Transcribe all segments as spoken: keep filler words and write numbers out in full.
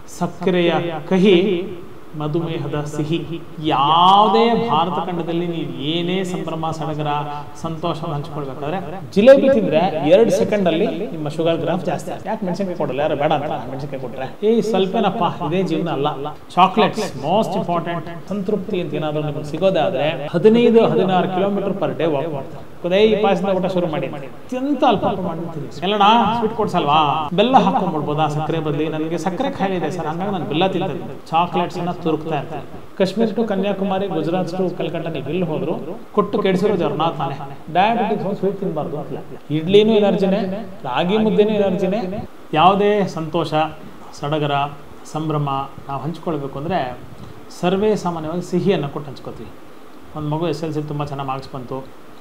ಸಕ್ಕರೆಯ ಕಹಿ, ಮಧುಮೇಹದ ಸಿಹಿ. ಯಾವುದೇ ಭಾರತ ಖಂಡದಲ್ಲಿ ನೀವು ಏನೇ ಸಂಭ್ರಮ ಸಡಗರ ಸಂತೋಷವನ್ನು ಹಂಚ್ಕೊಳ್ಬೇಕಾದ್ರೆ ಜಿಲೇಬಿ ತಿಂದ್ರೆ ಎರಡು ಸೆಕೆಂಡ್ ಅಲ್ಲಿ ನಿಮ್ಮ ಶುಗರ್ ಗ್ರಾಫ್ ಜಾಸ್ತಿ. ಯಾಕೆ ಮೆಣಸಿನಕಾಯಿ ಕೊಡಲ್ಲ? ಯಾರು ಬೇಡ ಅಂತ ಮೆಣಸಿನಕಾಯಿ ಕೊಟ್ರೆ ಏ ಸ್ವಲ್ಪನಪ್ಪ, ಇದೇ ಜೀವನ ಅಲ್ಲ. Chocolates most important. ಸಂತೃಪ್ತಿ ಅಂತ ಏನಾದ್ರು ನಿಮಗೆ ಸಿಗೋದಾದ್ರೆ ಹದಿನೈದು ಹದಿನಾರು ಕಿಲೋಮೀಟರ್ ಪರ್ ಡೇ ವಾಕ್ ಮಾಡ್ತಾರೆ. ಕೊದೇ ಈ ಪಾಯಸದ ಊಟ ಶುರು ಮಾಡಿ. ಅತ್ಯಂತ ಅಲ್ಪ ಅಲ್ಪ ಮಾಡ್ತೀನಿ. ಎಲ್ಲಣ್ಣ ಸ್ವೀಟ್ ಕೊಡ್ಸಲ್ವಾ? ಬೆಲ್ಲ ಹಾಕೊಂಡ್ಬಿಡ್ಬೋದಾ ಸಕ್ಕರೆ ಬದಲಿ? ನನಗೆ ಸಕ್ಕರೆ ಖಾಯಿಲೆ ಇದೆ ಸರ್, ಹಂಗಾಗಿ ನಾನು ಬೆಲ್ಲ ತಿಂತೀನಿ. ಚಾಕ್ಲೇಟ್ಸ್ ಅನ್ನ ತುರುಕ್ತಾ ಇರ್ತಾರೆ. ಕಾಶ್ಮೀರ್ ಟು ಕನ್ಯಾಕುಮಾರಿ, ಗುಜರಾತ್ ಟು ಕಲ್ಕಟ್ಟ ನೀವು ಇಲ್ಲಿ ಹೋದ್ರು ಕೊಟ್ಟು ಕೆಡಿಸಿರೋ ಜರ್ನಾ ತಾನೆ. ಡಯಾಬಿಟಿಕ್ಸ್ ಸ್ವೀಟ್ ತಿನ್ಬಾರ್ದು ಅಂತ. ಇಡ್ಲಿನೂ ಎನರ್ಜಿನೇ, ರಾಗಿ ಮುದ್ದೆನೂ ಎನರ್ಜಿನೇ. ಯಾವುದೇ ಸಂತೋಷ ಸಡಗರ ಸಂಭ್ರಮ ನಾವು ಹಂಚ್ಕೊಳ್ಬೇಕು ಅಂದರೆ ಸರ್ವೇ ಸಾಮಾನ್ಯವಾಗಿ ಸಿಹಿಯನ್ನು ಕೊಟ್ಟು ಹಂಚ್ಕೋತೀವಿ. ಒಂದು ಮಗು ಎಸ್ ಎಲ್ ಸಿ ತುಂಬ ಚೆನ್ನಾಗಿ ಮಾರ್ಕ್ಸ್ ಬಂತು,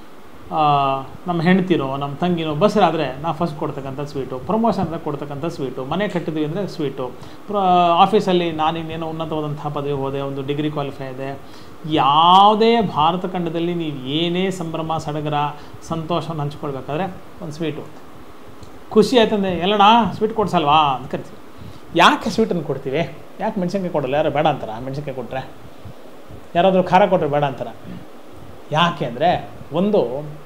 ನಮ್ಮ ಹೆಂಡ್ತಿರೋ ನಮ್ಮ ತಂಗಿನೋ ಬಸ್ರಾದರೆ ನಾವು ಫಸ್ಟ್ ಕೊಡ್ತಕ್ಕಂಥ ಸ್ವೀಟು, ಪ್ರಮೋಷನ್ ಅಂದರೆ ಕೊಡ್ತಕ್ಕಂಥ ಸ್ವೀಟು, ಮನೆ ಕಟ್ಟಿದ್ವಿ ಅಂದರೆ ಸ್ವೀಟು, ಪ್ರ ಆಫೀಸಲ್ಲಿ ನಾನು ಇನ್ನೇನೋ ಉನ್ನತವಾದಂಥ ಪದವಿ ಹೋದೆ, ಒಂದು ಡಿಗ್ರಿ ಕ್ವಾಲಿಫೈ ಇದೆ. ಯಾವುದೇ ಭಾರತ ಖಂಡದಲ್ಲಿ ನೀವು ಏನೇ ಸಂಭ್ರಮ ಸಡಗರ ಸಂತೋಷವನ್ನು ಹಂಚ್ಕೊಳ್ಬೇಕಾದ್ರೆ ಒಂದು ಸ್ವೀಟು. ಖುಷಿ ಆಯ್ತಂದರೆ ಎಲ್ಲಣ್ಣ ಸ್ವೀಟ್ ಕೊಡ್ಸಲ್ವಾ ಅಂತ ಕರಿತೀವಿ. ಯಾಕೆ ಸ್ವೀಟನ್ನು ಕೊಡ್ತೀವಿ? ಯಾಕೆ ಮೆಣಸಿನ್ಕಾಯಿ ಕೊಡಲ್ಲ? ಯಾರು ಬೇಡ ಅಂತಾರ ಮೆಣಸಿನ್ಕಾಯಿ ಕೊಟ್ಟರೆ? ಯಾರಾದರೂ ಖಾರ ಕೊಟ್ಟರೆ ಬೇಡ ಅಂತಾರ? ಯಾಕೆ ಅಂದರೆ ಒಂದು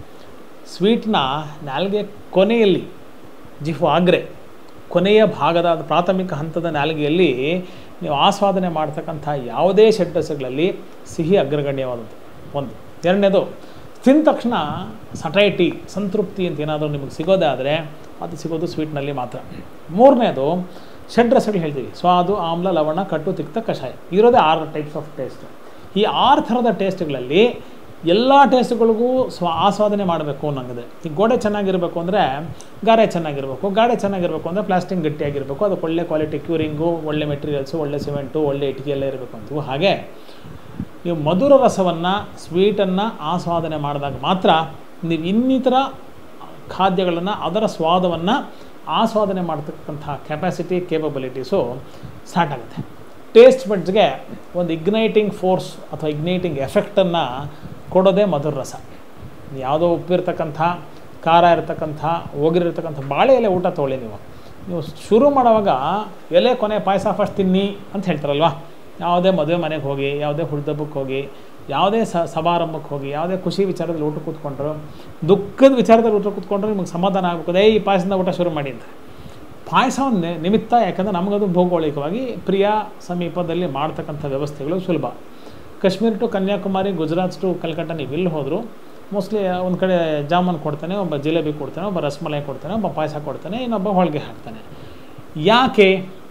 ಸ್ವೀಟ್ನ ನಾಲ್ಗೆ ಕೊನೆಯಲ್ಲಿ ಜಿಫು ಆಗ್ರೆ ಕೊನೆಯ ಭಾಗದ ಪ್ರಾಥಮಿಕ ಹಂತದ ನಾಲಿಗೆಯಲ್ಲಿ ನೀವು ಆಸ್ವಾದನೆ ಮಾಡ್ತಕ್ಕಂಥ ಯಾವುದೇ ಷಡ್ರಸಗಳಲ್ಲಿ ಸಿಹಿ ಅಗ್ರಗಣ್ಯವಾದದ್ದು ಒಂದು. ಎರಡನೇದು ತಿಂದ ತಕ್ಷಣ ಸಟೈಟಿ ಸಂತೃಪ್ತಿ ಅಂತ ಏನಾದರೂ ನಿಮಗೆ ಸಿಗೋದಾದರೆ ಅದು ಸಿಗೋದು ಸ್ವೀಟ್ನಲ್ಲಿ ಮಾತ್ರ. ಮೂರನೇದು ಷಡ್ರಸಗಳು ಹೇಳ್ತೀವಿ, ಸ್ವಾದು, ಆಮ್ಲ, ಲವಣ, ಕಟ್ಟು, ತಿಕ್ತ, ಕಷಾಯ. ಇರೋದೇ ಆರು ಟೈಪ್ಸ್ ಆಫ್ ಟೇಸ್ಟ್. ಈ ಆರು ಥರದ ಟೇಸ್ಟ್ಗಳಲ್ಲಿ ಎಲ್ಲ ಟೇಸ್ಟ್ಗಳಿಗೂ ಸ್ವ ಆಸ್ವಾದನೆ ಮಾಡಬೇಕು ಅನ್ನಂಗಿದೆ. ಈ ಗೋಡೆ ಚೆನ್ನಾಗಿರಬೇಕು ಅಂದರೆ ಗಾರೆ ಚೆನ್ನಾಗಿರಬೇಕು, ಗಾಡೆ ಚೆನ್ನಾಗಿರಬೇಕು ಅಂದರೆ ಪ್ಲಾಸ್ಟಿಕ್ ಗಟ್ಟಿಯಾಗಿರಬೇಕು, ಅದಕ್ಕೆ ಒಳ್ಳೆ ಕ್ವಾಲಿಟಿ ಕ್ಯೂರಿಂಗು, ಒಳ್ಳೆ ಮೆಟೀರಿಯಲ್ಸು, ಒಳ್ಳೆ ಸಿಮೆಂಟು, ಒಳ್ಳೆ ಇಟ್ಟಿಗೆ ಎಲ್ಲ ಇರಬೇಕು ಅಂತೀವಿ. ಹಾಗೆ ನೀವು ಮಧುರ ರಸವನ್ನು ಸ್ವೀಟನ್ನು ಆಸ್ವಾದನೆ ಮಾಡಿದಾಗ ಮಾತ್ರ ನೀವು ಇನ್ನಿತರ ಖಾದ್ಯಗಳನ್ನು ಅದರ ಸ್ವಾದವನ್ನು ಆಸ್ವಾದನೆ ಮಾಡ್ತಕ್ಕಂಥ ಕೆಪಾಸಿಟಿ ಕೇಪಬಿಲಿಟೀಸು ಸ್ಟಾರ್ಟ್ ಆಗುತ್ತೆ. ಟೇಸ್ಟ್ ಬಡ್ಸ್ಗೆ ಒಂದು ಇಗ್ನೈಟಿಂಗ್ ಫೋರ್ಸ್ ಅಥವಾ ಇಗ್ನೈಟಿಂಗ್ ಎಫೆಕ್ಟನ್ನು ಕೊಡೋದೇ ಮಧುರ ರಸ. ಯಾವುದೋ ಉಪ್ಪಿರ್ತಕ್ಕಂಥ ಖಾರ ಇರತಕ್ಕಂಥ ಹೋಗಿರ್ತಕ್ಕಂಥ ಬಾಳೆ ಎಲೆ ಊಟ ತೊಗೊಳ್ಳಿ. ನೀವು ನೀವು ಶುರು ಮಾಡುವಾಗ ಎಲೆ ಕೊನೆ ಪಾಯಸ ಫಸ್ಟ್ ತಿನ್ನಿ ಅಂತ ಹೇಳ್ತಾರಲ್ವ. ಯಾವುದೇ ಮದುವೆ ಮನೆಗೆ ಹೋಗಿ, ಯಾವುದೇ ಹುಡ್ದಬ್ಬಕ್ಕೆ ಹೋಗಿ, ಯಾವುದೇ ಸ ಸಮಾರಂಭಕ್ಕೆ ಹೋಗಿ, ಯಾವುದೇ ಖುಷಿ ವಿಚಾರದಲ್ಲಿ ಊಟ ಕೂತ್ಕೊಂಡ್ರು, ದುಃಖದ ವಿಚಾರದಲ್ಲಿ ಊಟ ಕೂತ್ಕೊಂಡ್ರು ನಿಮಗೆ ಸಮಾಧಾನ ಆಗಬೇಕು. ಈ ಪಾಯಸದಿಂದ ಊಟ ಶುರು ಮಾಡಿ ಅಂತ. ಪಾಯಸ ಒಂದು ನಿಮಿತ್ತ, ಯಾಕಂದರೆ ನಮಗದು ಭೌಗೋಳಿಕವಾಗಿ ಪ್ರಿಯ ಸಮೀಪದಲ್ಲಿ ಮಾಡ್ತಕ್ಕಂಥ ವ್ಯವಸ್ಥೆಗಳು ಸುಲಭ. ಕಾಶ್ಮೀರ್ ಟು ಕನ್ಯಾಕುಮಾರಿ, ಗುಜರಾತ್ ಟು ಕಲ್ಕಟ್ಟ ನೀವು ಇಲ್ಲಿ ಹೋದರು ಮೋಸ್ಟ್ಲಿ ಒಂದು ಕಡೆ ಜಾಮೂನ್ ಕೊಡ್ತಾನೆ, ಒಬ್ಬ ಜಿಲೇಬಿ ಕೊಡ್ತಾನೆ, ಒಬ್ಬ ರಸಮಲೈ ಕೊಡ್ತಾನೆ, ಒಬ್ಬ ಪಾಯಸ ಕೊಡ್ತಾನೆ, ಇನ್ನೊಬ್ಬ ಹೋಳಿಗೆ ಹಾಕ್ತಾನೆ. ಯಾಕೆ?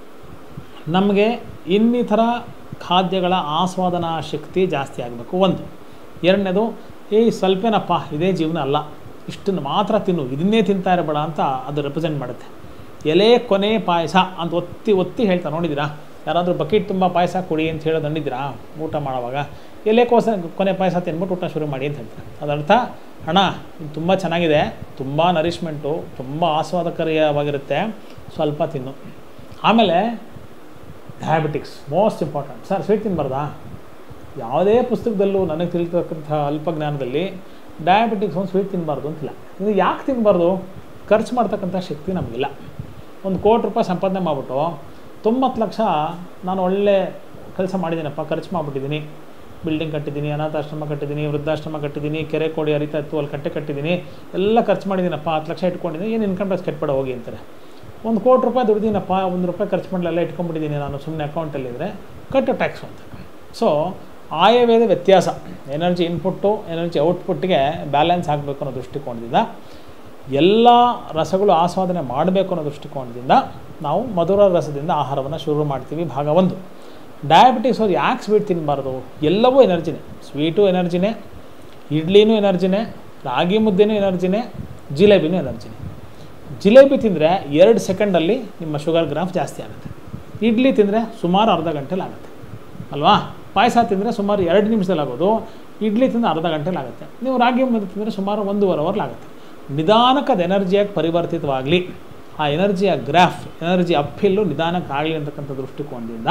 ನಮಗೆ ಇನ್ನಿತರ ಖಾದ್ಯಗಳ ಆಸ್ವಾದನಾ ಶಕ್ತಿ ಜಾಸ್ತಿ ಆಗಬೇಕು ಒಂದು. ಎರಡನೇದು, ಏ ಸ್ವಲ್ಪನಪ್ಪ ಇದೇ ಜೀವನ ಅಲ್ಲ, ಇಷ್ಟನ್ನು ಮಾತ್ರ ತಿನ್ನು, ಇದನ್ನೇ ತಿಂತಾ ಇರಬೇಡ ಅಂತ ಅದು ರೆಪ್ರೆಸೆಂಟ್ ಮಾಡುತ್ತೆ. ಎಲೆ ಕೊನೆ ಪಾಯಸ ಅಂತ ಒತ್ತಿ ಒತ್ತಿ ಹೇಳ್ತಾರೆ, ನೋಡಿದ್ದೀರಾ? ಯಾರಾದರೂ ಬಕೆಟ್ ತುಂಬ ಪಾಯಸ ಕೊಡಿ ಅಂತ ಹೇಳೋದು ಅಂದಿದ್ದೀರಾ ಊಟ ಮಾಡೋವಾಗ? ಎಲೆ ಕೋಸ ಕೊನೆ ಪಾಯಸ ತಿನ್ಬಿಟ್ಟು ಊಟ ಶುರು ಮಾಡಿ ಅಂತ ಹೇಳ್ತಾರೆ. ಅದರ್ಥ, ಅಣ್ಣ ಇದು ತುಂಬ ಚೆನ್ನಾಗಿದೆ, ತುಂಬ ನರಿಷ್ಮೆಂಟು, ತುಂಬ ಆಸ್ವಾದಕರವಾಗಿರುತ್ತೆ, ಸ್ವಲ್ಪ ತಿನ್ನು. ಆಮೇಲೆ diabetics most important. Sir sweet ತಿನ್ನಬಾರ್ದಾ? ಯಾವುದೇ ಪುಸ್ತಕದಲ್ಲೂ ನನಗೆ ತಿಳಿತಕ್ಕಂಥ ಅಲ್ಪಜ್ಞಾನದಲ್ಲಿ ಡಯಾಬಿಟಿಕ್ಸ್ ಒಂದು ಸ್ವೀಟ್ ತಿನ್ನಬಾರ್ದು ಅಂತಿಲ್ಲ. ಇದು ಯಾಕೆ ತಿನ್ನಬಾರ್ದು? ಖರ್ಚು ಮಾಡ್ತಕ್ಕಂಥ ಶಕ್ತಿ ನಮಗಿಲ್ಲ. ಒಂದು ಕೋಟಿ ರೂಪಾಯಿ ಸಂಪಾದನೆ ಮಾಡಿಬಿಟ್ಟು ತೊಂಬತ್ತು ಲಕ್ಷ ನಾನು ಒಳ್ಳೆ ಕೆಲಸ ಮಾಡಿದ್ದೀನಪ್ಪ, ಖರ್ಚು ಮಾಡಿಬಿಟ್ಟಿದ್ದೀನಿ, ಬಿಲ್ಡಿಂಗ್ ಕಟ್ಟಿದ್ದೀನಿ, ಅನಾಥಾಶ್ರಮ ಕಟ್ಟಿದ್ದೀನಿ, ವೃದ್ಧಾಶ್ರಮ ಕಟ್ಟಿದ್ದೀನಿ, ಕೆರೆ ಕೋಡಿ ಹರಿತಾ ಇತ್ತು ಅಲ್ಲಿ ಕಟ್ಟೆ ಕಟ್ಟಿದ್ದೀನಿ, ಎಲ್ಲ ಖರ್ಚು ಮಾಡಿದ್ದೀನಪ್ಪ, ಹತ್ತು ಲಕ್ಷ ಇಟ್ಕೊಂಡಿದ್ದೀನಿ, ಏನು ಇನ್ಕಮ್ ಟ್ಯಾಕ್ಸ್ ಕಟ್ಬೇಡ ಹೋಗಿ ಅಂತಾರೆ. ಒಂದು ಕೋಟಿ ರೂಪಾಯಿ ದುಡ್ದಿನಪ್ಪ, ಒಂದು ರೂಪಾಯಿ ಖರ್ಚು ಮಾಡಲೆಲ್ಲ ಇಟ್ಕೊಂಡ್ಬಿಟ್ಟಿದ್ದೀನಿ ನಾನು ಸುಮ್ಮನೆ ಅಕೌಂಟಲ್ಲಿದ್ದರೆ, ಕಟ್ಟು ಟ್ಯಾಕ್ಸು ಅಂತ. ಸೊ ಆಯವ್ಯಯದ ವ್ಯತ್ಯಾಸ, ಎನರ್ಜಿ ಇನ್ಪುಟ್ಟು ಎನರ್ಜಿ ಔಟ್ಪುಟ್ಗೆ ಬ್ಯಾಲೆನ್ಸ್ ಆಗಬೇಕು ಅನ್ನೋ ದೃಷ್ಟಿಕೋನದಿಂದ, ಎಲ್ಲ ರಸಗಳು ಆಸ್ವಾದನೆ ಮಾಡಬೇಕು ಅನ್ನೋ ದೃಷ್ಟಿಕೋನದಿಂದ ನಾವು ಮಧುರ ರಸದಿಂದ ಆಹಾರವನ್ನು ಶುರು ಮಾಡ್ತೀವಿ. ಭಾಗ ಒಂದು. ಡಯಾಬಿಟಿಕ್ಸ್ ಅವ್ರು ಯಾಕೆ ಸ್ವೀಟ್ ತಿನ್ನಬಾರ್ದು? ಎಲ್ಲವೂ ಎನರ್ಜಿನೇ. ಸ್ವೀಟು ಎನರ್ಜಿನೇ, ಇಡ್ಲಿನೂ ಎನರ್ಜಿನೇ, ರಾಗಿ ಮುದ್ದೆನೂ ಎನರ್ಜಿನೇ, ಜಿಲೇಬಿನೂ ಎನರ್ಜಿನೇ. ಜಿಲೇಬಿ ತಿಂದರೆ ಎರಡು ಸೆಕೆಂಡಲ್ಲಿ ನಿಮ್ಮ ಶುಗರ್ ಗ್ರಾಫ್ ಜಾಸ್ತಿ ಆಗುತ್ತೆ. ಇಡ್ಲಿ ತಿಂದರೆ ಸುಮಾರು ಅರ್ಧ ಗಂಟೆಲಿ ಆಗುತ್ತೆ ಅಲ್ವಾ? ಪಾಯಸ ತಿಂದರೆ ಸುಮಾರು ಎರಡು ನಿಮಿಷದಲ್ಲಿ ಆಗೋದು, ಇಡ್ಲಿ ತಿಂದರೆ ಅರ್ಧ ಗಂಟೆಲಿ ಆಗುತ್ತೆ. ನೀವು ರಾಗಿ ಮುದ್ದೆ ತಿಂದರೆ ಸುಮಾರು ಒಂದೂವರೆ ಅವರ್ಲಿ ಆಗುತ್ತೆ. ನಿಧಾನಕ್ಕೆ ಅದು ಎನರ್ಜಿಯಾಗಿ ಪರಿವರ್ತಿತವಾಗಲಿ, ಆ ಎನರ್ಜಿಯ ಗ್ರಾಫ್ ಎನರ್ಜಿ ಅಪ್ಹಿಲ್ಲು ನಿಧಾನಕ್ಕೆ ಆಗಲಿ ಅಂತಕ್ಕಂಥ ದೃಷ್ಟಿಕೋನದಿಂದ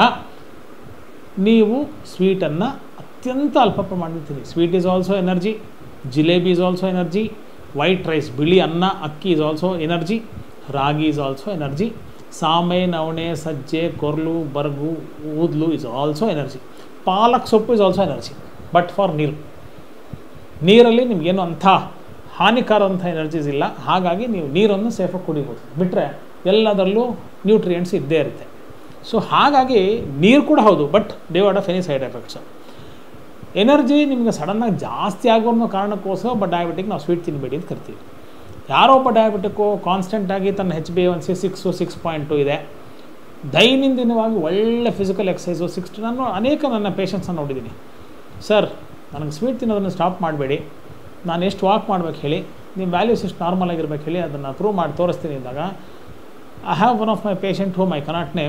ನೀವು ಸ್ವೀಟನ್ನು ಅತ್ಯಂತ ಅಲ್ಪ ಪ್ರಮಾಣದಲ್ಲಿ ತಿನ್ನಿ. Sweet is also energy, jalebi is also energy, white rice ಬಿಳಿ ಅನ್ನ ಅಕ್ಕಿ is also energy, ragi is also energy, ಸಾಮೆ, ನವಣೆ, ಸಜ್ಜೆ, ಕೊರ್ಲು, ಬರ್ಗು, ಊದ್ಲು ಇಸ್ ಆಲ್ಸೋ ಎನರ್ಜಿ. ಪಾಲಕ್ ಸೊಪ್ಪು is also energy, but for ನೀರು. ನೀರಲ್ಲಿ ನಿಮಗೇನು ಅಂಥ ಹಾನಿಕಾರವಂಥ ಎನರ್ಜೀಸ್ ಇಲ್ಲ, ಹಾಗಾಗಿ ನೀವು ನೀರನ್ನು ಸೇಫಾಗಿ ಕುಡಿಬೋದು. ಬಿಟ್ಟರೆ ಎಲ್ಲದರಲ್ಲೂ ನ್ಯೂಟ್ರಿಯೆಂಟ್ಸ್ ಇದ್ದೇ ಇರುತ್ತೆ. ಸೊ ಹಾಗಾಗಿ ನೀರು ಕೂಡ ಹೌದು, but divide of any side effects. Energy ನಿಮಗೆ ಸಡನ್ನಾಗಿ ಜಾಸ್ತಿ ಆಗೋ ಅನ್ನೋ ಕಾರಣಕ್ಕೋಸ್ಕರ ಒಬ್ಬ ಡಯಾಬಿಟಿಕ್ ನಾವು ಸ್ವೀಟ್ ತಿನ್ನಬೇಡಿ ಅಂತ ಕರಿತೀವಿ. ಯಾರೋ ಒಬ್ಬ ಡಯಾಬಿಟಿಕ್ಕು ಕಾನ್ಸ್ಟೆಂಟಾಗಿ ತನ್ನ H B A one C six six point two ಇದೆ, ದೈನಂದಿನವಾಗಿ ಒಳ್ಳೆ ಫಿಸಿಕಲ್ ಎಕ್ಸಸೈಸು ಸಿಕ್ಸ್ ಟು ನಾನು ಅನೇಕ ನನ್ನ ಪೇಷಂಟ್ಸನ್ನು ನೋಡಿದ್ದೀನಿ. ಸರ್ ನನಗೆ ಸ್ವೀಟ್ ತಿನ್ನೋದನ್ನು ಸ್ಟಾಪ್ ಮಾಡಬೇಡಿ, ನಾನು ಎಷ್ಟು ವಾಕ್ ಮಾಡ್ಬೇಕು ಹೇಳಿ, ನಿಮ್ಮ ವ್ಯಾಲ್ಯೂಸ್ ಎಷ್ಟು ನಾರ್ಮಲ್ ಆಗಿರ್ಬೇಕು ಹೇಳಿ, ಅದನ್ನು ಪ್ರೂವ್ ಮಾಡಿ ತೋರಿಸ್ತೀನಿ ಅಂದಾಗ I have one of my patient whom I cannot name,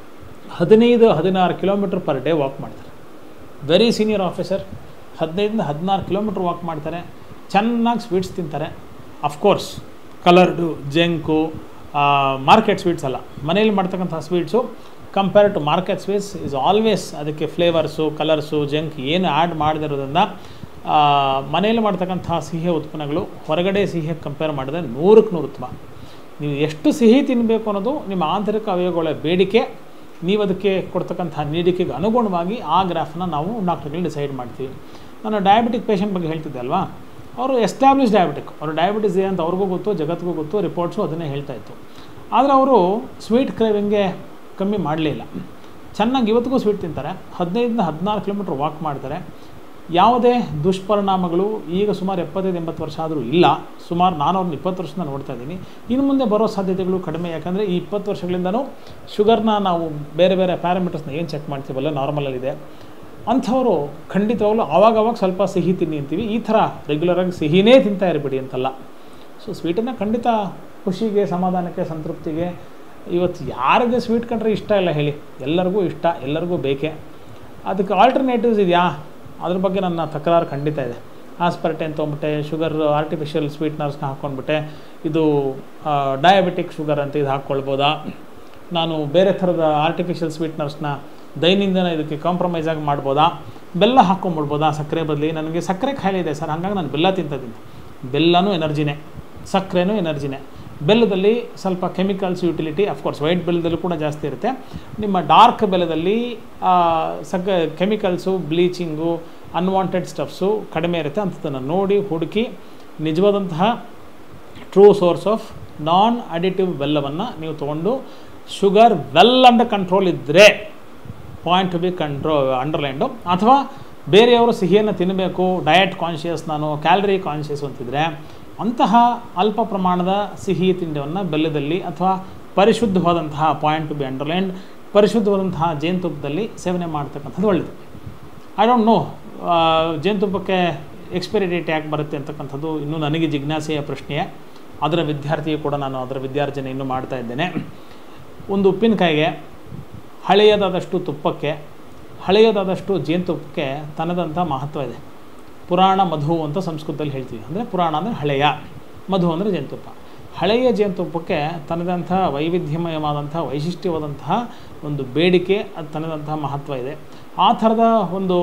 ಹದಿನೈದು ಹದಿನಾರು ಕಿಲೋಮೀಟ್ರ್ ಪರ್ ಡೇ ವಾಕ್ ಮಾಡ್ತಾರೆ. ವೆರಿ ಸೀನಿಯರ್ ಆಫೀಸರ್, ಹದಿನೈದರಿಂದ ಹದಿನಾರು ಕಿಲೋಮೀಟ್ರ್ ವಾಕ್ ಮಾಡ್ತಾರೆ, ಚೆನ್ನಾಗಿ ಸ್ವೀಟ್ಸ್ ತಿಂತಾರೆ. Of course coloured, junk, market sweets ಅಲ್ಲ, ಮನೇಲಿ ಮಾಡ್ತಕ್ಕಂಥ sweets compare to market sweets is always ಅದಕ್ಕೆ ಫ್ಲೇವರ್ಸು, ಕಲರ್ಸು, ಜಂಕ್ ಏನು ಆ್ಯಡ್ ಮಾಡದಿರೋದ್ರಿಂದ ಮನೇಲಿ ಮಾಡ್ತಕ್ಕಂಥ ಸಿಹಿ ಉತ್ಪನ್ನಗಳು ಹೊರಗಡೆ ಸಿಹಿಗೆ ಕಂಪೇರ್ ಮಾಡಿದ್ರೆ ನೂರಕ್ಕೆ ನೂರು ಉತ್ತಮ. ನೀವು ಎಷ್ಟು ಸಿಹಿ ತಿನ್ನಬೇಕು ಅನ್ನೋದು ನಿಮ್ಮ ಆಂತರಿಕ ಅವಯವಗಳ ಬೇಡಿಕೆ, ನೀವು ಅದಕ್ಕೆ ಕೊಡ್ತಕ್ಕಂಥ ನೀಡಿಕೆಗೆ ಅನುಗುಣವಾಗಿ ಆ ಗ್ರಾಫನ್ನ ನಾವು ಡಾಕ್ಟರ್ಗಳು ಡಿಸೈಡ್ ಮಾಡ್ತೀವಿ. ನಾನು ಡಯಾಬಿಟಿಕ್ ಪೇಷಂಟ್ ಬಗ್ಗೆ ಹೇಳ್ತಿದ್ದೆ ಅಲ್ವಾ, ಅವರು ಎಸ್ಟಾಬ್ಲಿಷ್ ಡಯಾಬಿಟಿಕ್, ಅವರು ಡಯಾಬಿಟಿಸ್ ಇದೆ ಅಂತ ಅವ್ರಿಗೂ ಗೊತ್ತು, ಜಗತ್ತಿಗೂ ಗೊತ್ತು, ರಿಪೋರ್ಟ್ಸು ಅದನ್ನೇ ಹೇಳ್ತಾ ಇತ್ತು. ಆದರೆ ಅವರು ಸ್ವೀಟ್ ಕ್ರೇವಿಂಗ್ಗೆ ಕಮ್ಮಿ ಮಾಡಲಿಲ್ಲ, ಚೆನ್ನಾಗಿ ಇವತ್ತಿಗೂ ಸ್ವೀಟ್ ತಿಂತಾರೆ, ಹದಿನೈದರಿಂದ ಹದಿನಾರು ಕಿಲೋಮೀಟ್ರ್ ವಾಕ್ ಮಾಡ್ತಾರೆ. ಯಾವುದೇ ದುಷ್ಪರಿಣಾಮಗಳು ಈಗ ಸುಮಾರು ಎಪ್ಪತ್ತೈದು ಎಂಬತ್ತು ವರ್ಷ ಆದರೂ ಇಲ್ಲ. ಸುಮಾರು ನಾನು ಅವ್ರನ್ನ ಇಪ್ಪತ್ತು ವರ್ಷದಿಂದ ನೋಡ್ತಾ ಇದ್ದೀನಿ. ಇನ್ನು ಮುಂದೆ ಬರೋ ಸಾಧ್ಯತೆಗಳು ಕಡಿಮೆ, ಯಾಕಂದರೆ ಈ ಇಪ್ಪತ್ತು ವರ್ಷಗಳಿಂದನೂ ಶುಗರ್ನ ನಾವು ಬೇರೆ ಬೇರೆ ಪ್ಯಾರಾಮೀಟರ್ಸ್ನ ಏನು ಚೆಕ್ ಮಾಡ್ತೀವಲ್ಲ ನಾರ್ಮಲಲ್ಲಿದೆ, ಅಂಥವರು ಖಂಡಿತವಾಗ್ಲೂ ಆವಾಗವಾಗ ಸ್ವಲ್ಪ ಸಿಹಿ ತಿನ್ನಿ ಅಂತೀವಿ. ಈ ಥರ ರೆಗ್ಯುಲರಾಗಿ ಸಿಹಿನೇ ತಿಂತಾ ಇರಬೇಡಿ ಅಂತಲ್ಲ. ಸೊ ಸ್ವೀಟನ್ನು ಖಂಡಿತ ಖುಷಿಗೆ, ಸಮಾಧಾನಕ್ಕೆ, ಸಂತೃಪ್ತಿಗೆ. ಇವತ್ತು ಯಾರಿಗೆ ಸ್ವೀಟ್ ಕಂಡ್ರೆ ಇಷ್ಟ ಇಲ್ಲ ಹೇಳಿ, ಎಲ್ಲರಿಗೂ ಇಷ್ಟ, ಎಲ್ಲರಿಗೂ ಬೇಕೇ. ಅದಕ್ಕೆ ಆಲ್ಟರ್ನೇಟಿವ್ಸ್ ಇದೆಯಾ, ಅದ್ರ ಬಗ್ಗೆ ನನ್ನ ತಕರಾರು ಖಂಡಿತ ಇದೆ. ಆಸ್ಪರ್ಟೇನ್ ತೊಗೊಂಬಿಟ್ಟೆ, ಶುಗರ್ ಆರ್ಟಿಫಿಷಿಯಲ್ ಸ್ವೀಟ್ನರ್ಸ್ನ ಹಾಕ್ಕೊಂಡ್ಬಿಟ್ಟೆ, ಇದು ಡಯಾಬಿಟಿಕ್ ಶುಗರ್ ಅಂತ ಇದು ಹಾಕ್ಕೊಳ್ಬೋದಾ, ನಾನು ಬೇರೆ ಥರದ ಆರ್ಟಿಫಿಷಿಯಲ್ ಸ್ವೀಟ್ನರ್ಸ್ನ ದೈನಂದಿನ ಇದಕ್ಕೆ ಕಾಂಪ್ರಮೈಸ್ ಆಗಿ ಮಾಡ್ಬೋದಾ, ಬೆಲ್ಲ ಹಾಕ್ಕೊಂಬಿಡ್ಬೋದಾ ಸಕ್ಕರೆ ಬದಲಿ. ನನಗೆ ಸಕ್ಕರೆ ಖಾಯಿಲೆ ಇದೆ ಸರ್, ಹಾಗಾಗಿ ನಾನು ಬೆಲ್ಲ ತಿಂತಿದ್ದೀನಿ. ಬೆಲ್ಲನೂ ಎನರ್ಜಿನೇ, ಸಕ್ಕರೆನೂ ಎನರ್ಜಿನೇ. ಬೆಲ್ಲದಲ್ಲಿ ಸ್ವಲ್ಪ ಕೆಮಿಕಲ್ಸ್ ಯುಟಿಲಿಟಿ ಅಫ್ಕೋರ್ಸ್ ವೈಟ್ ಬೆಲ್ಲದಲ್ಲೂ ಕೂಡ ಜಾಸ್ತಿ ಇರುತ್ತೆ. ನಿಮ್ಮ ಡಾರ್ಕ್ ಬೆಲ್ಲದಲ್ಲಿ ಸಕ್ಕ ಕೆಮಿಕಲ್ಸು, ಬ್ಲೀಚಿಂಗು, ಅನ್ವಾಂಟೆಡ್ ಸ್ಟಫ್ಸು ಕಡಿಮೆ ಇರುತ್ತೆ. ಅಂಥದ್ದನ್ನು ನೋಡಿ ಹುಡುಕಿ ನಿಜವಾದಂತಹ true source of non additive ಬೆಲ್ಲವನ್ನು ನೀವು ತೊಗೊಂಡು, ಶುಗರ್ ವೆಲ್ ಅಂಡರ್ ಕಂಟ್ರೋಲ್ ಇದ್ದರೆ, point to be control underlined, ಅಥವಾ ಬೇರೆಯವರು ಸಿಹಿಯನ್ನು ತಿನ್ನಬೇಕು, ಡಯಟ್ ಕಾನ್ಷಿಯಸ್ ನಾನು, ಕ್ಯಾಲರಿ ಕಾನ್ಷಿಯಸ್ ಅಂತಿದ್ರೆ ಅಂತಹ ಅಲ್ಪ ಪ್ರಮಾಣದ ಸಿಹಿ ತಿಂಡಿಯನ್ನು ಬೆಲ್ಲದಲ್ಲಿ ಅಥವಾ ಪರಿಶುದ್ಧವಾದಂತಹ, ಪಾಯಿಂಟ್ ಟು ಬಿ ಅಂಡರ್ಲೈನ್ಡ್, ಪರಿಶುದ್ಧವಾದಂತಹ ಜೇನುತುಪ್ಪದಲ್ಲಿ ಸೇವನೆ ಮಾಡ್ತಕ್ಕಂಥದ್ದು ಒಳ್ಳೆಯದು. ಐ ಡೋಂಟ್ ನೋ ಜೇನುತುಪ್ಪಕ್ಕೆ ಎಕ್ಸ್ಪೈರಿ ಡೇಟ್ ಯಾಕೆ ಬರುತ್ತೆ ಅಂತಕ್ಕಂಥದ್ದು ಇನ್ನೂ ನನಗೆ ಜಿಜ್ಞಾಸೆಯ ಪ್ರಶ್ನೆಯೇ. ಅದರ ವಿದ್ಯಾರ್ಥಿಯು ಕೂಡ ನಾನು ಅದರ ವಿದ್ಯಾರ್ಜನೆ ಇನ್ನೂ ಮಾಡ್ತಾ ಇದ್ದೇನೆ. ಒಂದು ಉಪ್ಪಿನಕಾಯಿಗೆ ಹಳೆಯದಾದಷ್ಟು ತುಪ್ಪಕ್ಕೆ, ಹಳೆಯದಾದಷ್ಟು ಜೇನುತುಪ್ಪಕ್ಕೆ ತನ್ನದಂಥ ಮಹತ್ವ ಇದೆ. ಪುರಾಣ ಮಧು ಅಂತ ಸಂಸ್ಕೃತದಲ್ಲಿ ಹೇಳ್ತೀವಿ. ಅಂದರೆ ಪುರಾಣ ಅಂದರೆ ಹಳೆಯ, ಮಧು ಅಂದರೆ ಜೇನುತುಪ್ಪ. ಹಳೆಯ ಜೇನುತುಪ್ಪಕ್ಕೆ ತನ್ನದಂಥ ವೈವಿಧ್ಯಮಯವಾದಂಥ, ವೈಶಿಷ್ಟ್ಯವಾದಂತಹ ಒಂದು ಬೇಡಿಕೆ, ಅದು ತನ್ನದಂತಹ ಮಹತ್ವ ಇದೆ. ಆ ಥರದ ಒಂದು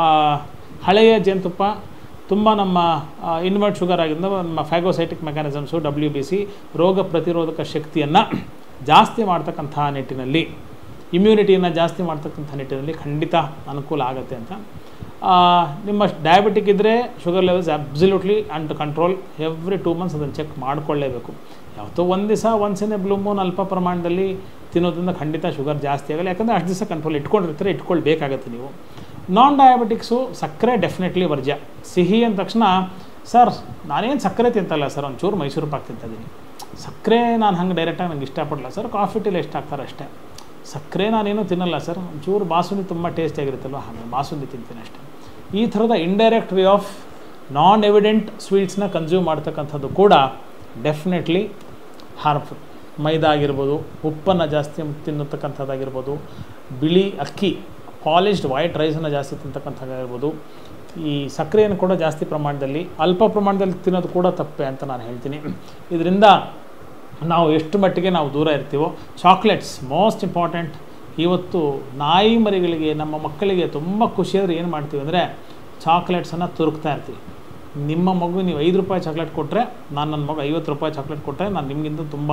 ಹಳೆಯ ಜೇನುತುಪ್ಪ ತುಂಬ ನಮ್ಮ ಇನ್ವರ್ಟ್ ಶುಗರ್ ಆಗಿಂದ ನಮ್ಮ phagocytic mechanisms, W B C, ರೋಗ ಪ್ರತಿರೋಧಕ ಶಕ್ತಿಯನ್ನು ಜಾಸ್ತಿ ಮಾಡ್ತಕ್ಕಂಥ ನಿಟ್ಟಿನಲ್ಲಿ, ಇಮ್ಯುನಿಟಿಯನ್ನು ಜಾಸ್ತಿ ಮಾಡ್ತಕ್ಕಂಥ ನಿಟ್ಟಿನಲ್ಲಿ ಖಂಡಿತ ಅನುಕೂಲ ಆಗುತ್ತೆ ಅಂತ. ನಿಮ್ಮ ಡಯಾಬಿಟಿಕ್ ಇದ್ದರೆ sugar levels absolutely under control. Every two months ಅದನ್ನು ಚೆಕ್ ಮಾಡಿಕೊಳ್ಳೇಬೇಕು. ಯಾವತ್ತೋ ಒಂದು ದಿವಸ once in a blue moon ಅಲ್ಪ ಪ್ರಮಾಣದಲ್ಲಿ ತಿನ್ನೋದ್ರಿಂದ ಖಂಡಿತ ಶುಗರ್ ಜಾಸ್ತಿ ಆಗಲ್ಲ, ಯಾಕಂದರೆ ಅಷ್ಟು ದಿವಸ ಕಂಟ್ರೋಲ್ ಇಟ್ಕೊಂಡಿರ್ತಾರೆ, ಇಟ್ಕೊಳ್ಬೇಕಾಗತ್ತೆ ನೀವು. ನಾನ್ ಡಯಾಬಿಟಿಕ್ಸು ಸಕ್ಕರೆ ಡೆಫಿನೆಟ್ಲಿ ವರ್ಜ್ಯ. ಸಿಹಿ ಅಂದ ತಕ್ಷಣ ಸರ್ ನಾನೇನು ಸಕ್ಕರೆ ತಿಂತಲ್ಲ ಸರ್, ಒಂಚೂರು ಮೈಸೂರು ಪಾಕ್ ತಿಂತಿದ್ದೀನಿ, ಸಕ್ಕರೆ ನಾನು ಹಂಗೆ ಡೈರೆಕ್ಟಾಗಿ ನಂಗೆ ಇಷ್ಟಪಡಲ್ಲ ಸರ್, ಕಾಫಿ ಟೀಲಿ ಎಷ್ಟು ಹಾಕ್ತಾರೆ ಅಷ್ಟೇ, ಸಕ್ಕರೆ ನಾನೇನು ತಿನ್ನಲ್ಲ ಸರ್, ಒಂಚೂರು ಬಾಸುಂದಿ ತುಂಬ ಟೇಸ್ಟಿಯಾಗಿರುತ್ತಲ್ವ ಹಾಗೆ ಬಾಸುಂದಿ ತಿಂತೀನಿ ಅಷ್ಟೇ. ಈ ಥರದ indirect way of non evident ಸ್ವೀಟ್ಸ್ನ ಕನ್ಸ್ಯೂಮ್ ಮಾಡ್ತಕ್ಕಂಥದ್ದು ಕೂಡ ಡೆಫಿನೆಟ್ಲಿ ಹಾರ್ಮ್ಫುಲ್. ಮೈದಾ ಆಗಿರ್ಬೋದು, ಉಪ್ಪನ್ನು ಜಾಸ್ತಿ ತಿನ್ನತಕ್ಕಂಥದ್ದಾಗಿರ್ಬೋದು, ಬಿಳಿ ಅಕ್ಕಿ ಪಾಲಿಶ್ಡ್ ವೈಟ್ ರೈಸನ್ನು ಜಾಸ್ತಿ ತಿಂತಕ್ಕಂಥದ್ದಾಗಿರ್ಬೋದು, ಈ ಸಕ್ಕರೆಯನ್ನು ಕೂಡ ಜಾಸ್ತಿ ಪ್ರಮಾಣದಲ್ಲಿ, ಅಲ್ಪ ಪ್ರಮಾಣದಲ್ಲಿ ತಿನ್ನೋದು ಕೂಡ ತಪ್ಪೆ ಅಂತ ನಾನು ಹೇಳ್ತೀನಿ. ಇದರಿಂದ ನಾವು ಎಷ್ಟು ಮಟ್ಟಿಗೆ ನಾವು ದೂರ ಇರ್ತೀವೋ. Chocolates most important. ಇವತ್ತು ನಾಯಿ ಮರಿಗಳಿಗೆ, ನಮ್ಮ ಮಕ್ಕಳಿಗೆ ತುಂಬ ಖುಷಿಯಾದರೆ ಏನು ಮಾಡ್ತೀವಿ ಅಂದರೆ ಚಾಕ್ಲೇಟ್ಸನ್ನು ತುರುಕ್ತಾ ಇರ್ತೀವಿ. ನಿಮ್ಮ ಮಗು ನೀವು ಐದು ರೂಪಾಯಿ ಚಾಕ್ಲೇಟ್ ಕೊಟ್ಟರೆ, ನಾನು ನನ್ನ ಮಗು ಐವತ್ತು ರೂಪಾಯಿ ಚಾಕ್ಲೇಟ್ ಕೊಟ್ಟರೆ ನಾನು ನಿಮಗಿಂತ ತುಂಬ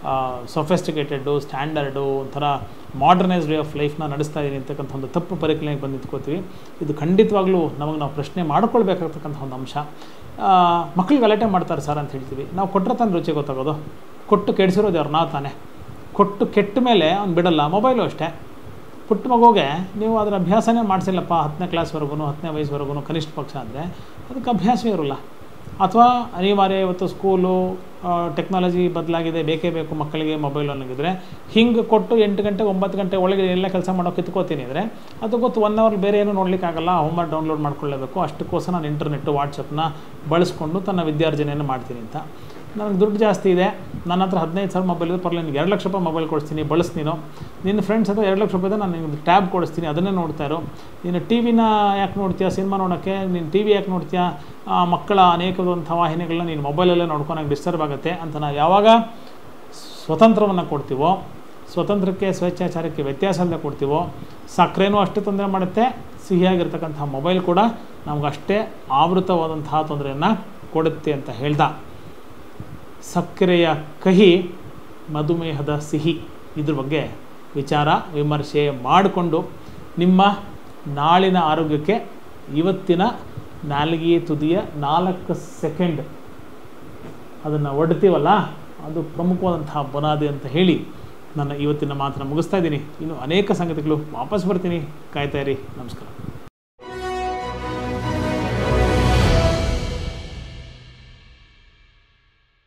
ಸೊಫೆಸ್ಟಿಕೇಟೆಡ್ಡು ಸ್ಟ್ಯಾಂಡರ್ಡು ಒಂಥರ ಮಾಡರ್ನೈಸ್ ವೇ ಆಫ್ ಲೈಫ್ನ ನಡೆಸ್ತಾ ಇದ್ದೀನಿ ಅಂತಕ್ಕಂಥ ಒಂದು ತಪ್ಪು ಪರಿಕಲ್ಪನೆಗೆ ಬಂದು ನಿಂತ್ಕೋತೀವಿ. ಇದು ಖಂಡಿತವಾಗ್ಲೂ ನಮಗೆ ನಾವು ಪ್ರಶ್ನೆ ಮಾಡ್ಕೊಳ್ಬೇಕಾಗ್ತಕ್ಕಂಥ ಒಂದು ಅಂಶ. ಮಕ್ಳಿಗೆ ಗಲಾಟೆ ಮಾಡ್ತಾರೆ ಸರ್ ಅಂತ ಹೇಳ್ತೀವಿ, ನಾವು ಕೊಟ್ಟರೆ ತಾನು ರುಚಿ ಗೊತ್ತಾಗೋದು, ಕೊಟ್ಟು ಕೆಡಿಸಿರೋದು ಅವ್ರು ನಾವು ತಾನೇ. ಕೊಟ್ಟು ಕೆಟ್ಟ ಮೇಲೆ ಅವ್ನು ಬಿಡಲ್ಲ. ಮೊಬೈಲು ಅಷ್ಟೇ, ಪುಟ್ಟ ಮಗುಗೆ ನೀವು ಅದರ ಅಭ್ಯಾಸನೇ ಮಾಡಿಸಿಲ್ಲಪ್ಪ ಹತ್ತನೇ ಕ್ಲಾಸ್ವರೆಗೂ ಹತ್ತನೇ ವಯಸ್ಸುವರೆಗೂ ಕನಿಷ್ಠ ಪಕ್ಷ ಅಂದರೆ ಅದಕ್ಕೆ ಅಭ್ಯಾಸವೇ ಇರೋಲ್ಲ. ಅಥವಾ ಅನಿವಾರ್ಯ ಇವತ್ತು ಸ್ಕೂಲು ಟೆಕ್ನಾಲಜಿ ಬದಲಾಗಿದೆ, ಬೇಕೇ ಬೇಕು ಮಕ್ಕಳಿಗೆ ಮೊಬೈಲ್ ಅನ್ನೋಗಿದ್ರೆ ಹಿಂಗೆ ಕೊಟ್ಟು ಎಂಟು ಗಂಟೆ ಒಂಬತ್ತು ಗಂಟೆ ಒಳಗೆ ಎಲ್ಲ ಕೆಲಸ ಮಾಡೋ ಕಿತ್ಕೋತೀನಿ ಅಂದರೆ ಅದು ಗೊತ್ತು ಒನ್ ಅವರ್ ಬೇರೆ ಏನೂ ನೋಡಲಿಕ್ಕಾಗಲ್ಲ, ಹೋಮ್ವರ್ಕ್ ಡೌನ್ಲೋಡ್ ಮಾಡ್ಕೊಳ್ಳೇಬೇಕು. ಅಷ್ಟಕ್ಕೋಸ್ಕರ ನಾನು ಇಂಟರ್ನೆಟ್ಟು ವಾಟ್ಸಪ್ನ ಬಳಸ್ಕೊಂಡು ತನ್ನ ವಿದ್ಯಾರ್ಜನೆಯನ್ನು ಮಾಡ್ತೀನಿ ಅಂತ. ನನಗೆ ದುಡ್ಡು ಜಾಸ್ತಿ ಇದೆ, ನನ್ನ ಹತ್ರ ಹದಿನೈದು ಸಾವಿರ ಮೊಬೈಲ್ ಇದೆ, ಪರವಾಗಿಲ್ಲ ನಿನಗೆ ಎರಡು ಲಕ್ಷ ರೂಪಾಯಿ ಮೊಬೈಲ್ ಕೊಡಿಸ್ತೀನಿ, ಬಳಸಿ ನೀನು. ನಿನ್ನ ಫ್ರೆಂಡ್ಸ್ ಹತ್ರ ಎರಡು ಲಕ್ಷ ರೂಪಾಯಿದೆ, ನಾನು ನಿಮ್ಗೆ ಟ್ಯಾಬ್ ಕೊಡಿಸ್ತೀನಿ, ಅದನ್ನೇ ನೋಡ್ತಾ ಇರೋ. ನೀನು ಟಿ ವಿನ ಯಾಕೆ ನೋಡ್ತೀಯ, ಸಿನಿಮಾ ನೋಡೋಕ್ಕೆ ನೀನು ಟಿ ವಿ ಯಾಕೆ ನೋಡ್ತೀಯ, ಮಕ್ಕಳ ಅನೇಕವಾದಂಥ ವಾಹಿನಿಗಳನ್ನ ನೀನು ಮೊಬೈಲಲ್ಲೇ ನೋಡ್ಕೊಳಕ್ಕೆ ಡಿಸ್ಟರ್ಬ್ ಆಗುತ್ತೆ ಅಂತ ನಾವು ಯಾವಾಗ ಸ್ವತಂತ್ರವನ್ನು ಕೊಡ್ತೀವೋ, ಸ್ವತಂತ್ರಕ್ಕೆ ಸ್ವೇಚ್ಛಾಚಾರಕ್ಕೆ ವ್ಯತ್ಯಾಸ ಅಲ್ಲದೆ ಕೊಡ್ತೀವೋ, ಸಕ್ಕರೆನೂ ಅಷ್ಟೇ ತೊಂದರೆ ಮಾಡುತ್ತೆ, ಸಿಹಿಯಾಗಿರ್ತಕ್ಕಂಥ ಮೊಬೈಲ್ ಕೂಡ ನಮಗಷ್ಟೇ ಆವೃತವಾದಂತಹ ತೊಂದರೆಯನ್ನು ಕೊಡುತ್ತೆ ಅಂತ ಹೇಳ್ದ. ಸಕ್ಕರೆಯ ಕಹಿ, ಮಧುಮೇಹದ ಸಿಹಿ, ಇದ್ರ ಬಗ್ಗೆ ವಿಚಾರ ವಿಮರ್ಶೆ ಮಾಡಿಕೊಂಡು ನಿಮ್ಮ ನಾಳಿನ ಆರೋಗ್ಯಕ್ಕೆ ಇವತ್ತಿನ ನಾಲಿಗೆ ತುದಿಯ ನಾಲ್ಕು ಸೆಕೆಂಡ್ ಅದನ್ನು ಒಡ್ತೀವಲ್ಲ, ಅದು ಪ್ರಮುಖವಾದಂತಹ ಬುನಾದಿ ಅಂತ ಹೇಳಿ ನನ್ನ ಇವತ್ತಿನ ಮಾತನ್ನು ಮುಗಿಸ್ತಾ ಇದ್ದೀನಿ. ಇನ್ನು ಅನೇಕ ಸಂಗತಿಗಳು ವಾಪಸ್ ಬರ್ತೀನಿ, ಕಾಯ್ತಾ ಇರಿ. ನಮಸ್ಕಾರ.